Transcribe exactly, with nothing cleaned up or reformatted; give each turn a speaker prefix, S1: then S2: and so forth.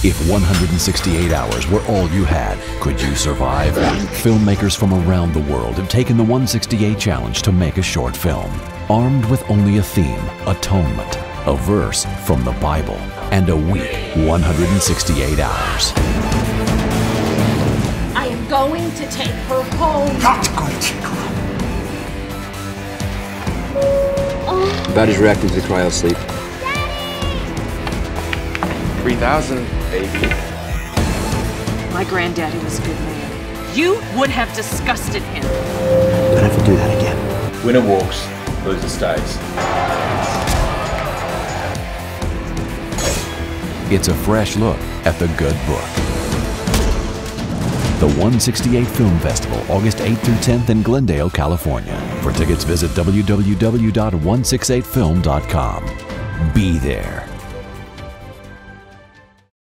S1: If one hundred sixty-eight hours were all you had, could you survive? Filmmakers from around the world have taken the one sixty-eight challenge to make a short film. Armed with only a theme, Atonement, a verse from the Bible, and a week, one hundred sixty-eight hours.
S2: I am going to take her home.
S3: Not going to take her home.
S2: Oh.
S4: Body's reacting to the cryo sleep.
S5: three thousand, baby.
S6: My granddaddy was a good man. You would have disgusted him.
S3: Don't have to do that again.
S5: Winner walks, loser stays.
S1: It's a fresh look at the good book. The one sixty-eight Film Festival, August eighth through tenth in Glendale, California. For tickets, visit w w w dot one sixty-eight film dot com. Be there.